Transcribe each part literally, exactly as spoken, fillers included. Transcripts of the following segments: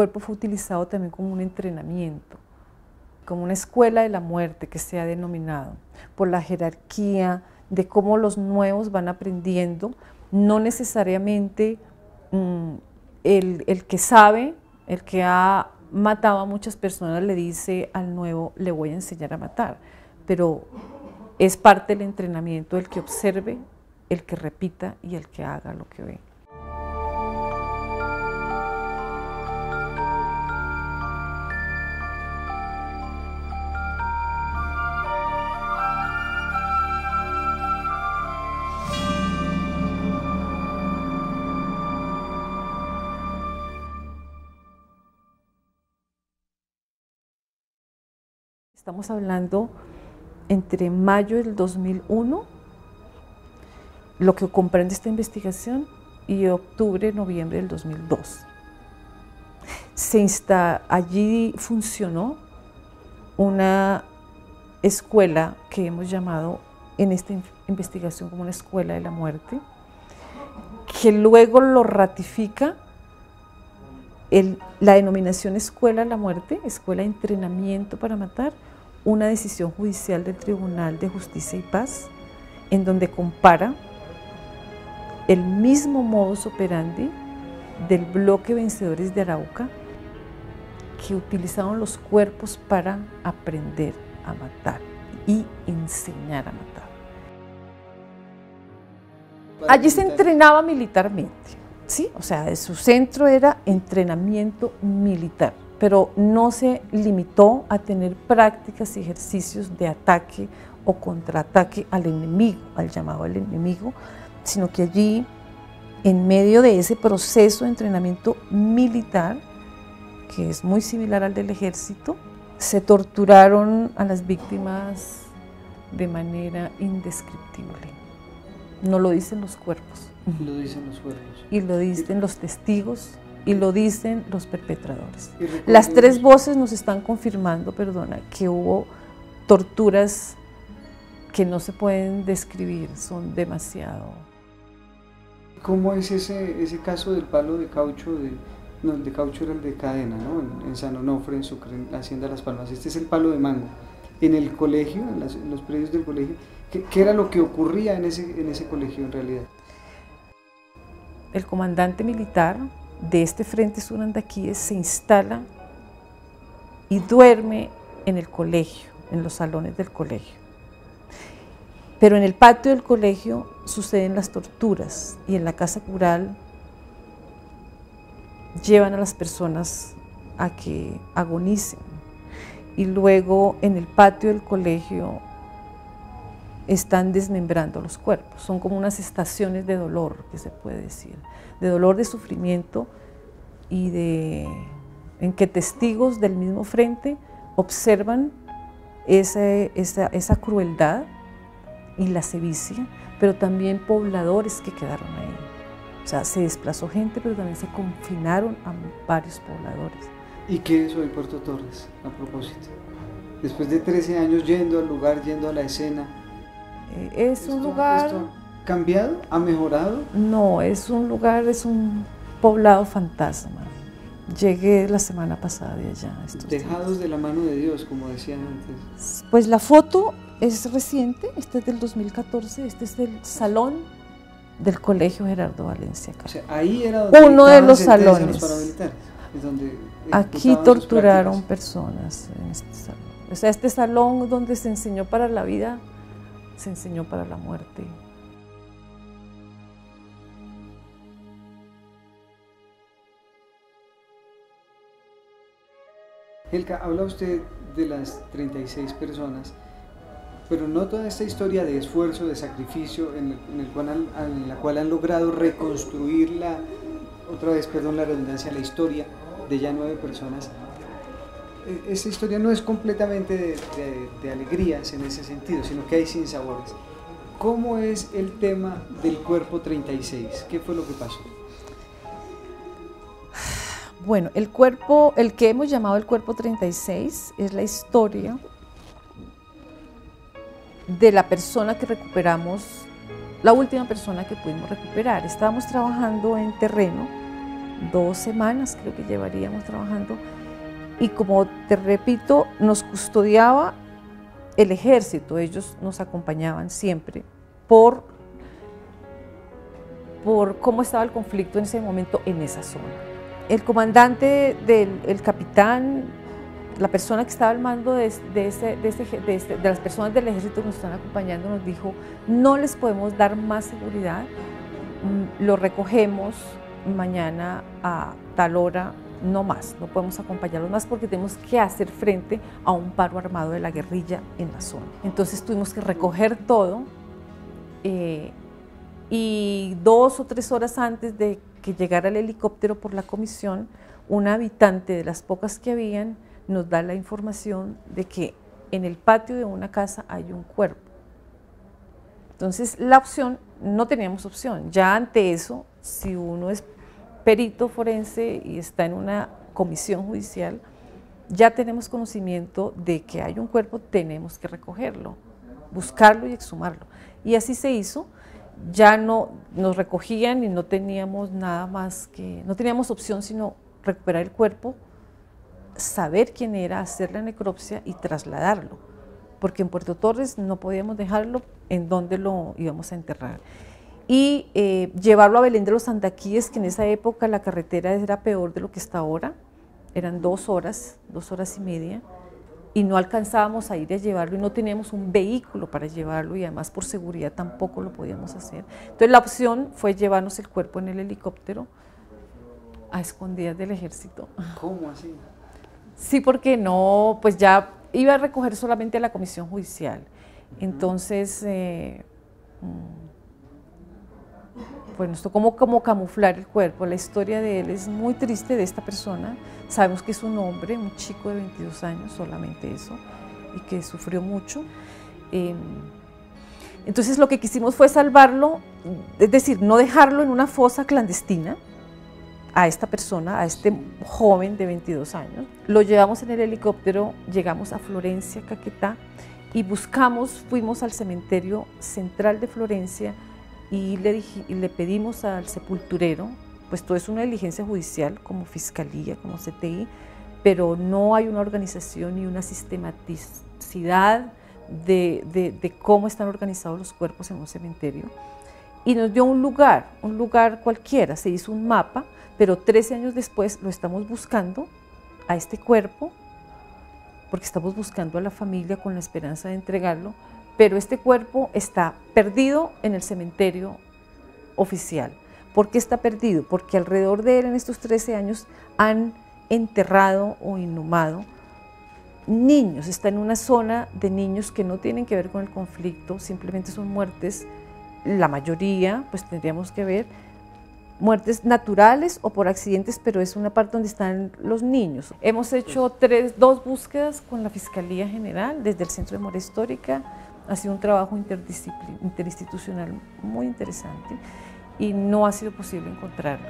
cuerpo fue utilizado también como un entrenamiento, como una escuela de la muerte que se ha denominado, por la jerarquía de cómo los nuevos van aprendiendo, no necesariamente mmm, el, el que sabe, el que ha matado a muchas personas le dice al nuevo, le voy a enseñar a matar, pero es parte del entrenamiento el que observe, el que repita y el que haga lo que ve. Estamos hablando entre mayo del dos mil uno, lo que comprende esta investigación, y octubre, noviembre del dos mil dos. Se insta, allí funcionó una escuela que hemos llamado en esta investigación como una escuela de la muerte, que luego lo ratifica el, la denominación Escuela de la Muerte, Escuela de Entrenamiento para Matar, una decisión judicial del Tribunal de Justicia y Paz, en donde compara el mismo modus operandi del bloque Vencedores de Arauca, que utilizaban los cuerpos para aprender a matar y enseñar a matar. Allí se entrenaba militarmente, ¿sí? O sea, su centro era entrenamiento militar, pero no se limitó a tener prácticas y ejercicios de ataque o contraataque al enemigo, al llamado al enemigo, sino que allí, en medio de ese proceso de entrenamiento militar, que es muy similar al del ejército, se torturaron a las víctimas de manera indescriptible. No lo dicen los cuerpos. Lo dicen los cuerpos. Y lo dicen los testigos, y lo dicen los perpetradores. Las tres voces nos están confirmando, perdona, que hubo torturas que no se pueden describir, son demasiado. ¿Cómo es ese, ese caso del palo de caucho? De, no, el de caucho era el de cadena, ¿no? En, en San Onofre, en Sucre, en la Hacienda Las Palmas. Este es el palo de mango. En el colegio, en, las, en los predios del colegio, ¿qué, qué era lo que ocurría en ese, en ese colegio en realidad? El comandante militar de este Frente Sur Andaquíes se instala y duerme en el colegio, en los salones del colegio. Pero en el patio del colegio suceden las torturas y en la casa cural llevan a las personas a que agonicen. Y luego en el patio del colegio están desmembrando los cuerpos. Son como unas estaciones de dolor, que se puede decir, de dolor, de sufrimiento y de en que testigos del mismo frente observan esa, esa, esa crueldad y la sevicia, pero también pobladores que quedaron ahí. O sea, se desplazó gente, pero también se confinaron a varios pobladores. ¿Y qué es hoy Puerto Torres, a propósito? Después de trece años yendo al lugar, yendo a la escena, eh, es un lugar... ¿Esto ha cambiado? ¿Ha mejorado? No, es un lugar, es un poblado fantasma. Llegué la semana pasada de allá. Dejados días. de la mano de Dios, como decían antes. Pues la foto es reciente, este es del dos mil catorce, este es del salón del Colegio Gerardo Valencia. O sea, ahí era donde uno de los salones. Los paramilitares, donde aquí torturaron personas en este salón. O sea, este salón donde se enseñó para la vida, se enseñó para la muerte. Helka, habla usted de las treinta y seis personas, pero no toda esta historia de esfuerzo, de sacrificio, en, el, en, el cual han, en la cual han logrado reconstruir la, otra vez, perdón la redundancia, la historia de ya nueve personas. Esa historia no es completamente de, de, de alegrías en ese sentido, sino que hay sinsabores. ¿Cómo es el tema del cuerpo treinta y seis? ¿Qué fue lo que pasó? Bueno, el cuerpo, el que hemos llamado el cuerpo treinta y seis, es la historia de la persona que recuperamos, la última persona que pudimos recuperar. Estábamos trabajando en terreno dos semanas creo que llevaríamos trabajando, y como te repito, nos custodiaba el ejército, ellos nos acompañaban siempre por, por cómo estaba el conflicto en ese momento en esa zona. El comandante, del, el capitán, la persona que estaba al mando de, de, ese, de, ese, de, este, de las personas del ejército que nos están acompañando, nos dijo: no les podemos dar más seguridad, lo recogemos mañana a tal hora, no más, no podemos acompañarlos más porque tenemos que hacer frente a un paro armado de la guerrilla en la zona. Entonces tuvimos que recoger todo, eh, y dos o tres horas antes de que llegara el helicóptero por la comisión, un habitante de las pocas que habían nos da la información de que en el patio de una casa hay un cuerpo. Entonces la opción, no teníamos opción, ya ante eso, si uno es perito forense y está en una comisión judicial, ya tenemos conocimiento de que hay un cuerpo, tenemos que recogerlo, buscarlo y exhumarlo. Y así se hizo, ya no nos recogían y no teníamos nada más que, no teníamos opción sino recuperar el cuerpo, saber quién era, hacer la necropsia y trasladarlo, porque en Puerto Torres no podíamos dejarlo en donde lo íbamos a enterrar. Y eh, llevarlo a Belén de los Andaquíes, que en esa época la carretera era peor de lo que está ahora, eran dos horas, dos horas y media, y no alcanzábamos a ir a llevarlo y no teníamos un vehículo para llevarlo y además por seguridad tampoco lo podíamos hacer. Entonces la opción fue llevarnos el cuerpo en el helicóptero a escondidas del ejército. ¿Cómo así? Sí, porque no, pues ya iba a recoger solamente a la comisión judicial. Entonces, eh, pues nos tocó como, como camuflar el cuerpo. La historia de él es muy triste, de esta persona. Sabemos que es un hombre, un chico de veintidós años, solamente eso, y que sufrió mucho. Eh, entonces lo que quisimos fue salvarlo, es decir, no dejarlo en una fosa clandestina, a esta persona, a este joven de veintidós años. Lo llevamos en el helicóptero, llegamos a Florencia, Caquetá, y buscamos, fuimos al cementerio central de Florencia y le, dije, y le pedimos al sepulturero, pues todo es una diligencia judicial como fiscalía, como C T I, pero no hay una organización ni una sistematicidad de, de, de cómo están organizados los cuerpos en un cementerio. Y nos dio un lugar, un lugar cualquiera, se hizo un mapa, pero trece años después lo estamos buscando a este cuerpo, porque estamos buscando a la familia con la esperanza de entregarlo, pero este cuerpo está perdido en el cementerio oficial. ¿Por qué está perdido? Porque alrededor de él en estos trece años han enterrado o inhumado niños, está en una zona de niños que no tienen que ver con el conflicto, simplemente son muertes, la mayoría, pues tendríamos que ver, muertes naturales o por accidentes, pero es una parte donde están los niños. Hemos hecho tres, dos búsquedas con la Fiscalía General desde el Centro de Memoria Histórica, ha sido un trabajo interinstitucional muy interesante y no ha sido posible encontrarlo.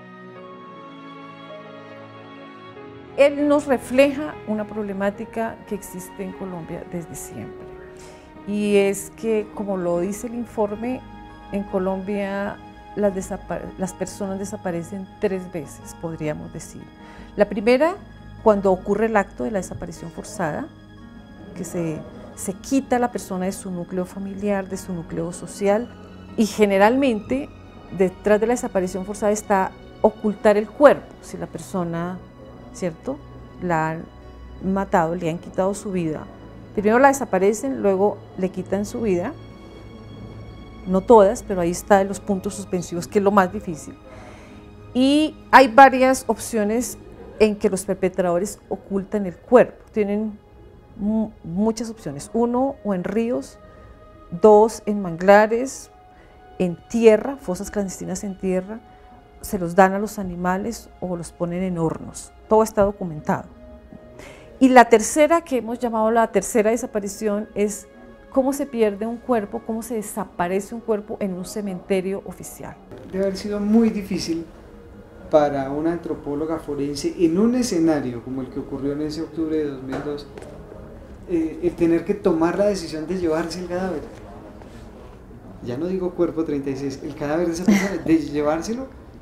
Él nos refleja una problemática que existe en Colombia desde siempre, y es que, como lo dice el informe, en Colombia las, las personas desaparecen tres veces, podríamos decir. La primera, cuando ocurre el acto de la desaparición forzada, que se, se quita a la persona de su núcleo familiar, de su núcleo social, y generalmente detrás de la desaparición forzada está ocultar el cuerpo. Si la persona, ¿cierto?, la han matado, le han quitado su vida, primero la desaparecen, luego le quitan su vida, no todas, pero ahí están los puntos suspensivos, que es lo más difícil. Y hay varias opciones en que los perpetradores ocultan el cuerpo, tienen muchas opciones, uno, o en ríos, dos, en manglares, en tierra, fosas clandestinas en tierra, se los dan a los animales o los ponen en hornos, todo está documentado. Y la tercera, que hemos llamado la tercera desaparición, es cómo se pierde un cuerpo, cómo se desaparece un cuerpo en un cementerio oficial. Debe haber sido muy difícil para una antropóloga forense en un escenario como el que ocurrió en ese octubre de dos mil dos, eh, el tener que tomar la decisión de llevarse el cadáver. Ya no digo cuerpo treinta y seis, el cadáver de esa persona, de llevárselo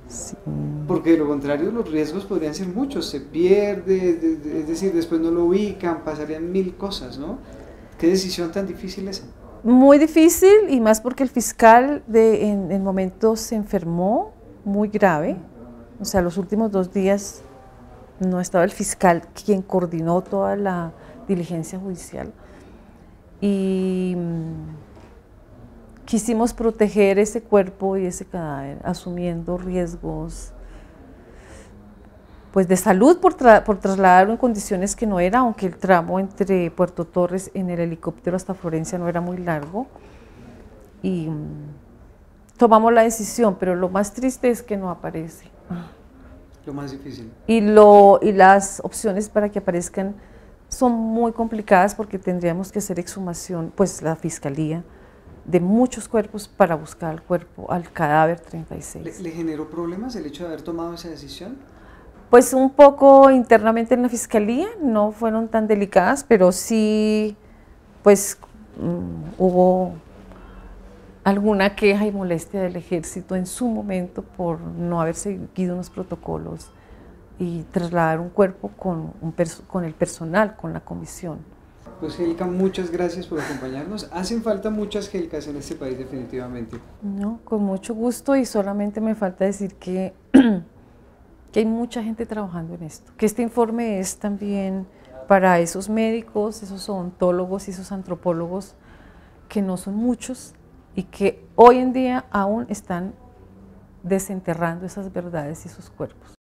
Sí. Porque de lo contrario los riesgos podrían ser muchos, se pierde, de, de, es decir, después no lo ubican, pasarían mil cosas, ¿no? ¿Qué decisión tan difícil esa? Muy difícil, y más porque el fiscal de, en el momento se enfermó muy grave, o sea, los últimos dos días no estaba el fiscal quien coordinó toda la diligencia judicial, y mmm, quisimos proteger ese cuerpo y ese cadáver asumiendo riesgos pues de salud por, tra por trasladarlo en condiciones que no era, aunque el tramo entre Puerto Torres en el helicóptero hasta Florencia no era muy largo, y um, tomamos la decisión, pero lo más triste es que no aparece. Lo más difícil. Y, lo, y las opciones para que aparezcan son muy complicadas porque tendríamos que hacer exhumación, pues la fiscalía, de muchos cuerpos para buscar al cuerpo, al cadáver treinta y seis. ¿Le, ¿Le generó problemas el hecho de haber tomado esa decisión? Pues un poco internamente en la fiscalía, no fueron tan delicadas, pero sí, pues um, hubo alguna queja y molestia del ejército en su momento por no haber seguido unos protocolos y trasladar un cuerpo con, un con el personal, con la comisión. Pues Gélica, muchas gracias por acompañarnos. Hacen falta muchas Gélicas en este país definitivamente. No, con mucho gusto, y solamente me falta decir que que hay mucha gente trabajando en esto, que este informe es también para esos médicos, esos odontólogos y esos antropólogos, que no son muchos y que hoy en día aún están desenterrando esas verdades y esos cuerpos.